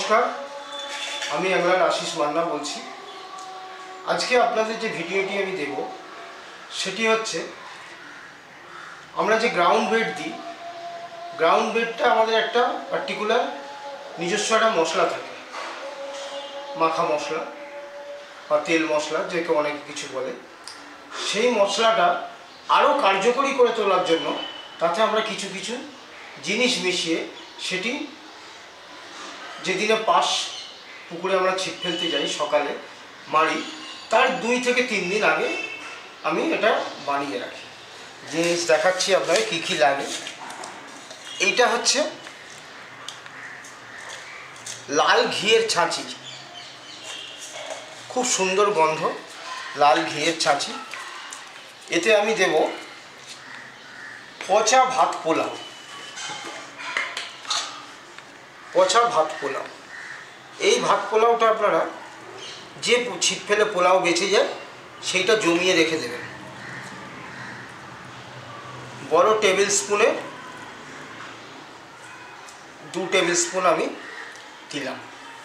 নমস্কার, আমি অ্যাংলার আশিস মান্না বলছি। আজকে আপনাদের যে ভিডিওটি আমি দেব সেটি হচ্ছে আমরা যে গ্রাউন্ড বেড দিই, গ্রাউন্ড বেডটা আমাদের একটা পার্টিকুলার নিজস্ব একটা মশলা থাকে, মাখা মশলা বা তেল মশলা, যে কেউ অনেক কিছু বলে। সেই মশলাটা আরও কার্যকরী করে তোলার জন্য তাতে আমরা কিছু কিছু জিনিস মিশিয়ে সেটি যেদিনে পাশ পুকুরে আমরা ছিপ ফেলতে যাই সকালে মারি, তার 2 থেকে 3 দিন আগে আমি এটা বানিয়ে রাখি। জিনিস দেখাচ্ছি আপনাকে কী কী লাগে। এইটা হচ্ছে লাল ঘিয়ের ছাঁচি, খুব সুন্দর গন্ধ, লাল ঘিয়ের ছাঁচি। এতে আমি দেব পচা ভাত পোলাও, পচা ভাত পোলাও। এই ভাত পোলাওটা আপনারা যে ছিপ ফেলে পোলাও বেঁচে যায় সেইটা জমিয়ে রেখে দেবেন। বড় টেবিল স্পুনে 2 টেবিল স্পুন আমি দিলাম।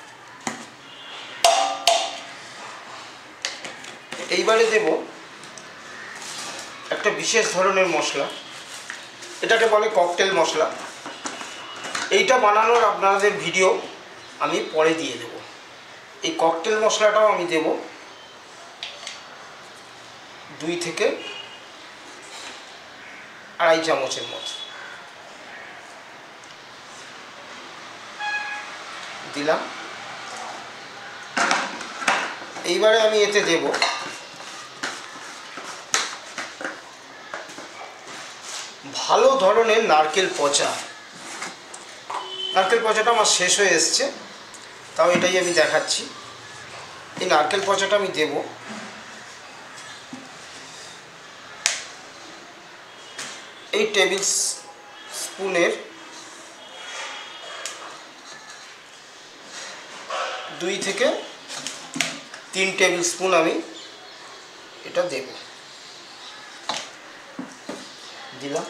এইবারে দেব একটা বিশেষ ধরনের মশলা, এটাকে বলে ককটেল মশলা। এইটা বানানোর আপনাদের ভিডিও আমি পরে দিয়ে দেব। এই ককটেল মশলাটাও আমি দেব 2 থেকে 2.5 চামচের মতো দিলাম। এইবারে আমি এতে দেব ভালো ধরনের নারকেল পচা। নারকেল পচাটা আমার শেষ হয়ে এসছে, তাও এটাই আমি দেখাচ্ছি। এই নারকেল পচাটা আমি দেব এই টেবিল স্পুনের 2 থেকে 3 টেবিল স্পুন আমি এটা দেব, দিলাম।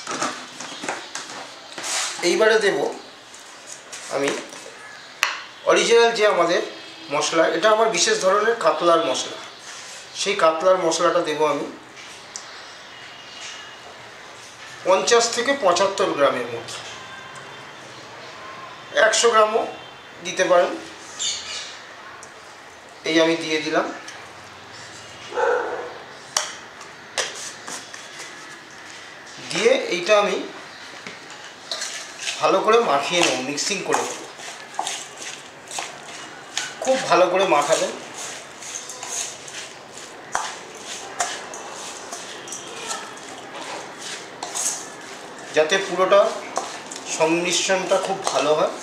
এইবারে দেব আমি অরিজিনাল যে আমাদের মশলা, এটা আমার বিশেষ ধরনের কাতলার মশলা, সেই কাতলার মশলাটা দেব আমি 50 থেকে 75 গ্রামের মতো। 100 গ্রামও দিতে পারেন। এই আমি দিয়ে দিলাম। দিয়ে এইটা আমি ভালো করে মাখিয়ে নেব, মিক্সিং করে নেব। খুব ভালো করে মাখাবেন। যাতে পুরোটা সংমিশ্রণটা খুব ভালো হয়।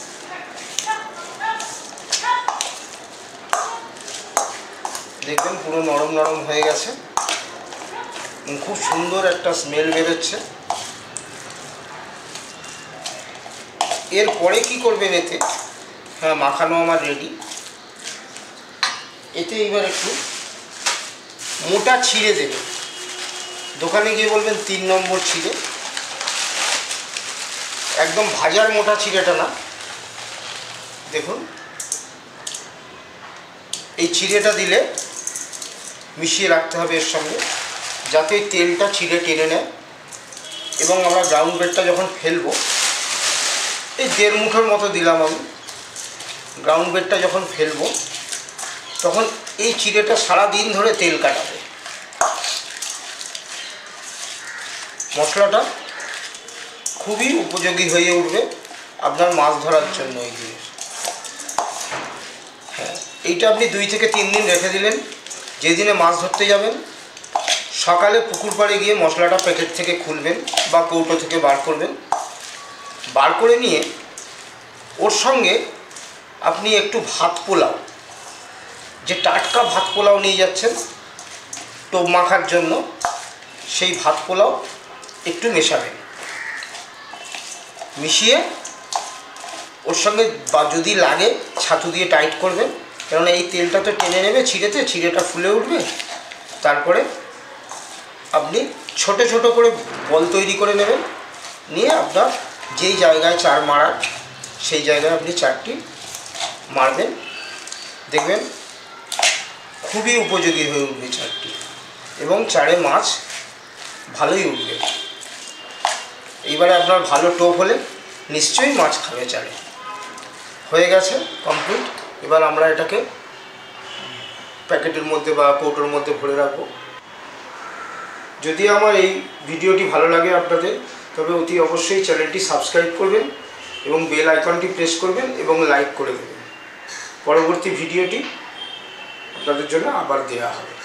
দেখবেন পুরো নরম নরম হয়ে গেছে, খুব সুন্দর একটা স্মেল বেরোচ্ছে। এরপরে কি করবেন এতে, হ্যাঁ মাখানো আমার রেডি। এতে এবার একটু মোটা ছিঁড়ে দেবেন। দোকানে গিয়ে বলবেন 3 নম্বর ছিঁড়ে, একদম ভাজার মোটা ছিঁড়েটা না। দেখুন এই ছিঁড়েটা দিলে মিশিয়ে রাখতে হবে এর সঙ্গে, যাতে তেলটা ছিঁড়ে টেনে নেয়। এবং আমরা গ্রাউন্ড বেডটা যখন ফেলবো, এই 1.5 মুঠোর মতো দিলাম আমি। গ্রাউন্ড বেডটা যখন ফেলবো তখন এই চিড়েটা সারা দিন ধরে তেল কাটাবে। মশলাটা খুবই উপযোগী হয়ে উঠবে আপনার মাছ ধরার জন্য। এই জিনিস, হ্যাঁ, এইটা আপনি 2 থেকে 3 দিন রেখে দিলেন। যেদিনে মাছ ধরতে যাবেন সকালে পুকুর পাড়ে গিয়ে মশলাটা প্যাকেট থেকে খুলবেন বা কৌটো থেকে বার করবেন। বার করে নিয়ে ওর সঙ্গে আপনি একটু ভাত পোলাও, যে টাটকা ভাত পোলাও নিয়ে যাচ্ছেন টোপ মাখার জন্য, সেই ভাত পোলাও একটু মেশাবেন। মিশিয়ে ওর সঙ্গে বা যদি লাগে ছাতু দিয়ে টাইট করবেন, কেননা এই তেলটা তো টেনে নেবে ছিঁড়েতে, ছিঁড়েটা ফুলে উঠবে। তারপরে আপনি ছোট ছোট করে বল তৈরি করে নেবেন, নিয়ে আপনার যেই জায়গায় চার মারার সেই জায়গায় আপনি চারটি মারবেন, দেখবেন খুবই উপযোগী হয়ে উঠবে চারটি, এবং চারে মাছ ভালোই উঠবে। এইবারে আপনার ভালো টোপ হলে নিশ্চয়ই মাছ খাবে চারে। হয়ে গেছে কমপ্লিট। এবার আমরা এটাকে প্যাকেটের মধ্যে বা কৌটোর মধ্যে ভরে রাখবো। যদি আমার এই ভিডিওটি ভালো লাগে আপনাদের, তবে অতি অবশ্যই চ্যানেলটি সাবস্ক্রাইব করবেন এবং বেল আইকনটি প্রেস করবেন এবং লাইক করে দেবেন। পরবর্তী ভিডিওটি আপনাদের জন্য আবার দেওয়া হবে।